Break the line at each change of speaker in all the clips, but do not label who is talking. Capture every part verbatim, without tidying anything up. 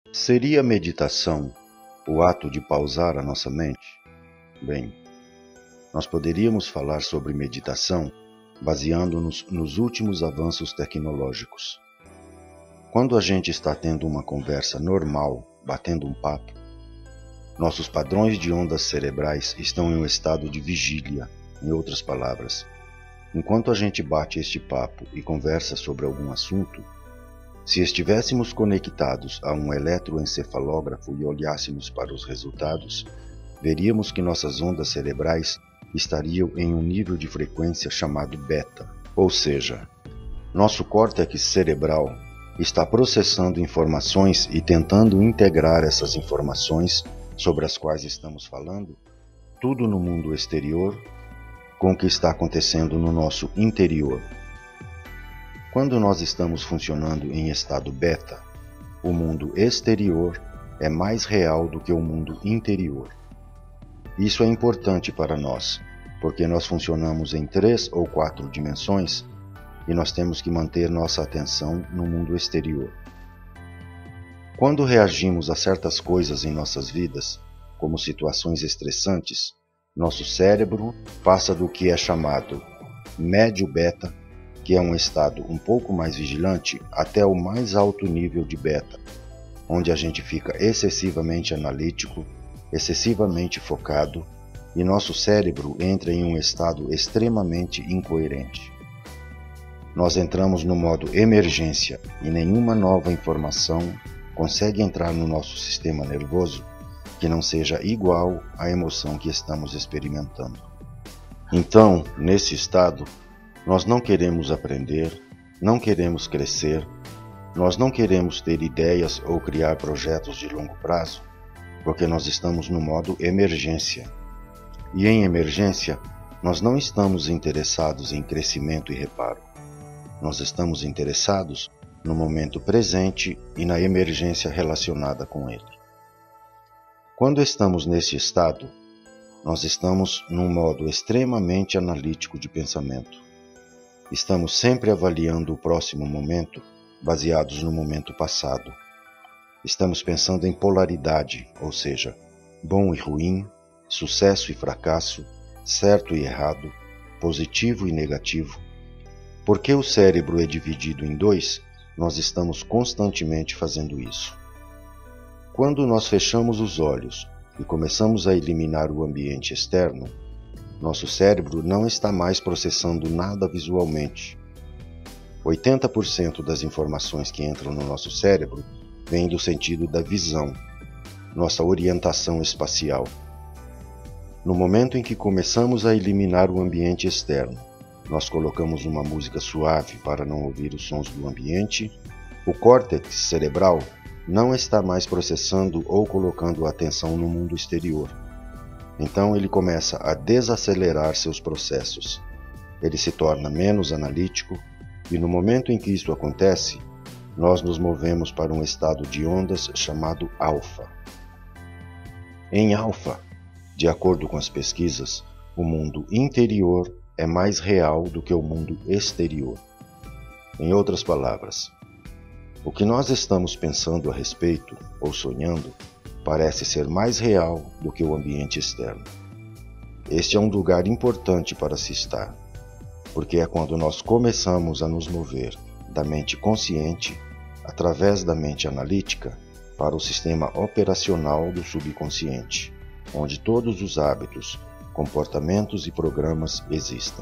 Seria meditação o ato de pausar a nossa mente? Bem, nós poderíamos falar sobre meditação baseando-nos nos últimos avanços tecnológicos. Quando a gente está tendo uma conversa normal, batendo um papo, nossos padrões de ondas cerebrais estão em um estado de vigília, em outras palavras. Enquanto a gente bate este papo e conversa sobre algum assunto, se estivéssemos conectados a um eletroencefalógrafo e olhássemos para os resultados, veríamos que nossas ondas cerebrais estariam em um nível de frequência chamado beta, ou seja, nosso córtex cerebral está processando informações e tentando integrar essas informações sobre as quais estamos falando, tudo no mundo exterior, com o que está acontecendo no nosso interior. Quando nós estamos funcionando em estado beta, o mundo exterior é mais real do que o mundo interior. Isso é importante para nós, porque nós funcionamos em três ou quatro dimensões e nós temos que manter nossa atenção no mundo exterior. Quando reagimos a certas coisas em nossas vidas, como situações estressantes, nosso cérebro passa do que é chamado médio beta, que é um estado um pouco mais vigilante, até o mais alto nível de beta, onde a gente fica excessivamente analítico, excessivamente focado, e nosso cérebro entra em um estado extremamente incoerente. Nós entramos no modo emergência e nenhuma nova informação consegue entrar no nosso sistema nervoso que não seja igual à emoção que estamos experimentando. Então, nesse estado, nós não queremos aprender, não queremos crescer, nós não queremos ter ideias ou criar projetos de longo prazo, porque nós estamos no modo emergência. E em emergência, nós não estamos interessados em crescimento e reparo. Nós estamos interessados no momento presente e na emergência relacionada com ele. Quando estamos nesse estado, nós estamos num modo extremamente analítico de pensamento. Estamos sempre avaliando o próximo momento, baseados no momento passado. Estamos pensando em polaridade, ou seja, bom e ruim, sucesso e fracasso, certo e errado, positivo e negativo. Porque o cérebro é dividido em dois, nós estamos constantemente fazendo isso. Quando nós fechamos os olhos e começamos a eliminar o ambiente externo, nosso cérebro não está mais processando nada visualmente. oitenta por cento das informações que entram no nosso cérebro vêm do sentido da visão, nossa orientação espacial. No momento em que começamos a eliminar o ambiente externo, nós colocamos uma música suave para não ouvir os sons do ambiente, o córtex cerebral não está mais processando ou colocando a atenção no mundo exterior. Então ele começa a desacelerar seus processos. Ele se torna menos analítico e no momento em que isso acontece, nós nos movemos para um estado de ondas chamado alfa. Em alfa, de acordo com as pesquisas, o mundo interior é mais real do que o mundo exterior. Em outras palavras, o que nós estamos pensando a respeito ou sonhando parece ser mais real do que o ambiente externo. Este é um lugar importante para se estar, porque é quando nós começamos a nos mover da mente consciente, através da mente analítica, para o sistema operacional do subconsciente, onde todos os hábitos, comportamentos e programas existem.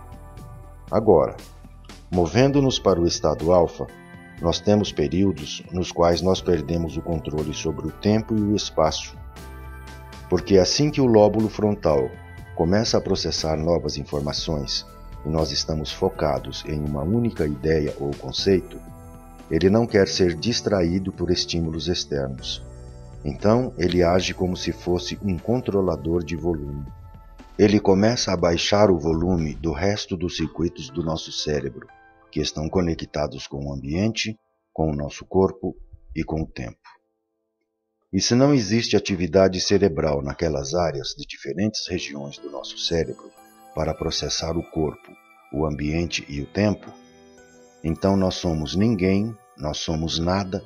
Agora, movendo-nos para o estado alfa, nós temos períodos nos quais nós perdemos o controle sobre o tempo e o espaço, porque assim que o lóbulo frontal começa a processar novas informações e nós estamos focados em uma única ideia ou conceito, ele não quer ser distraído por estímulos externos. Então ele age como se fosse um controlador de volume. Ele começa a baixar o volume do resto dos circuitos do nosso cérebro, que estão conectados com o ambiente, com o nosso corpo e com o tempo. E se não existe atividade cerebral naquelas áreas de diferentes regiões do nosso cérebro para processar o corpo, o ambiente e o tempo, então nós somos ninguém, nós somos nada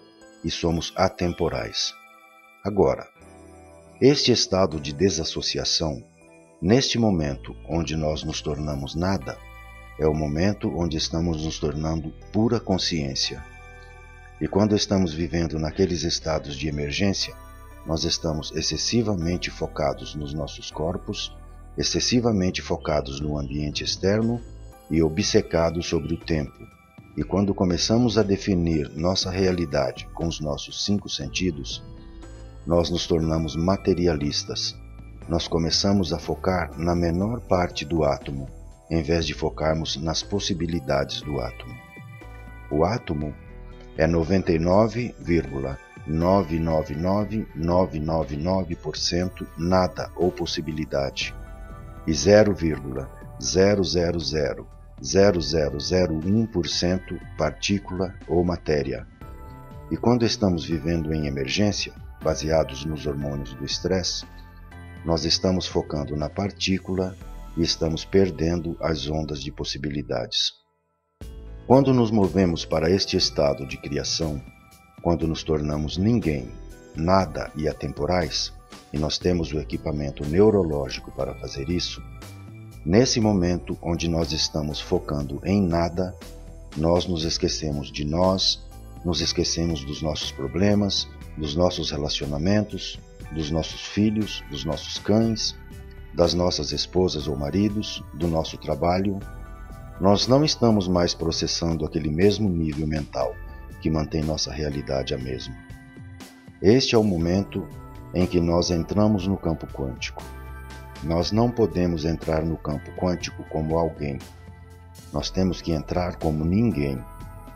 e somos atemporais. Agora, este estado de desassociação, neste momento onde nós nos tornamos nada, é o momento onde estamos nos tornando pura consciência. E quando estamos vivendo naqueles estados de emergência, nós estamos excessivamente focados nos nossos corpos, excessivamente focados no ambiente externo e obcecados sobre o tempo. E quando começamos a definir nossa realidade com os nossos cinco sentidos, nós nos tornamos materialistas. Nós começamos a focar na menor parte do átomo, em vez de focarmos nas possibilidades do átomo. O átomo é noventa e nove vírgula nove nove nove nove nove nove por cento nada ou possibilidade e zero vírgula zero zero zero zero zero zero um por cento partícula ou matéria. E quando estamos vivendo em emergência, baseados nos hormônios do estresse, nós estamos focando na partícula e estamos perdendo as ondas de possibilidades. Quando nos movemos para este estado de criação, quando nos tornamos ninguém, nada e atemporais, e nós temos o equipamento neurológico para fazer isso, nesse momento onde nós estamos focando em nada, nós nos esquecemos de nós, nos esquecemos dos nossos problemas, dos nossos relacionamentos, dos nossos filhos, dos nossos cães, das nossas esposas ou maridos, do nosso trabalho. Nós não estamos mais processando aquele mesmo nível mental que mantém nossa realidade a mesma. Este é o momento em que nós entramos no campo quântico. Nós não podemos entrar no campo quântico como alguém. Nós temos que entrar como ninguém.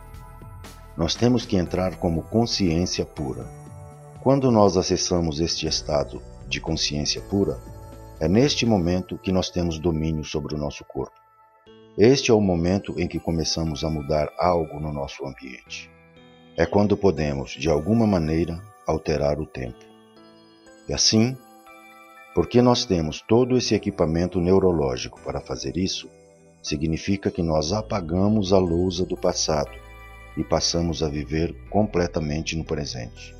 Nós temos que entrar como consciência pura. Quando nós acessamos este estado de consciência pura, é neste momento que nós temos domínio sobre o nosso corpo. Este é o momento em que começamos a mudar algo no nosso ambiente. É quando podemos, de alguma maneira, alterar o tempo. E assim, porque nós temos todo esse equipamento neurológico para fazer isso, significa que nós apagamos a lousa do passado e passamos a viver completamente no presente.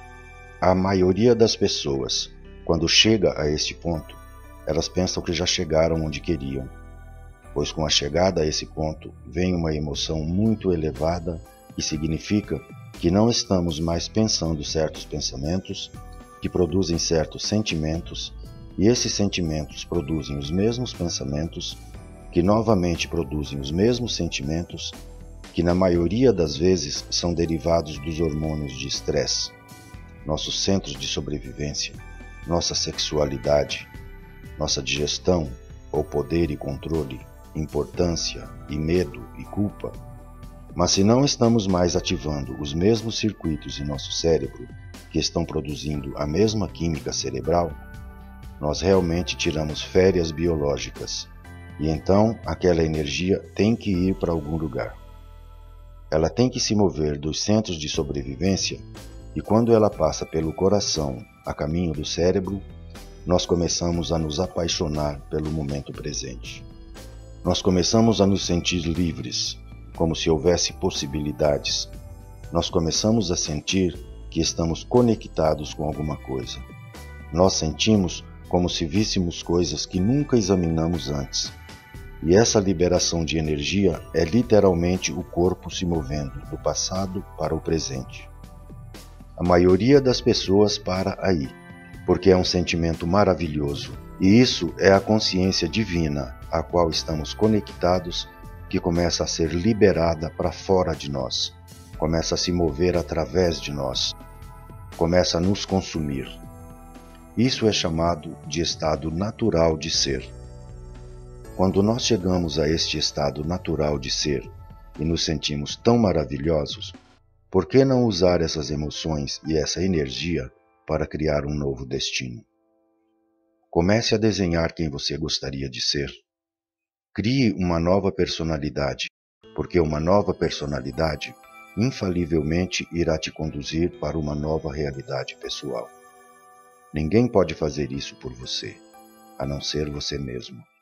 A maioria das pessoas, quando chega a este ponto, elas pensam que já chegaram onde queriam, pois com a chegada a esse ponto vem uma emoção muito elevada que significa que não estamos mais pensando certos pensamentos, que produzem certos sentimentos, e esses sentimentos produzem os mesmos pensamentos, que novamente produzem os mesmos sentimentos, que na maioria das vezes são derivados dos hormônios de estresse, nossos centros de sobrevivência, nossa sexualidade, nossa digestão, ou poder e controle, importância e medo e culpa. Mas se não estamos mais ativando os mesmos circuitos em nosso cérebro que estão produzindo a mesma química cerebral, nós realmente tiramos férias biológicas, e então aquela energia tem que ir para algum lugar. Ela tem que se mover dos centros de sobrevivência, e quando ela passa pelo coração a caminho do cérebro, nós começamos a nos apaixonar pelo momento presente. Nós começamos a nos sentir livres, como se houvesse possibilidades. Nós começamos a sentir que estamos conectados com alguma coisa. Nós sentimos como se víssemos coisas que nunca examinamos antes. E essa liberação de energia é literalmente o corpo se movendo do passado para o presente. A maioria das pessoas para aí, porque é um sentimento maravilhoso, e isso é a consciência divina a qual estamos conectados, que começa a ser liberada para fora de nós, começa a se mover através de nós, começa a nos consumir. Isso é chamado de estado natural de ser. Quando nós chegamos a este estado natural de ser e nos sentimos tão maravilhosos, por que não usar essas emoções e essa energia para criar um novo destino? Comece a desenhar quem você gostaria de ser. Crie uma nova personalidade, porque uma nova personalidade infalivelmente irá te conduzir para uma nova realidade pessoal. Ninguém pode fazer isso por você, a não ser você mesmo.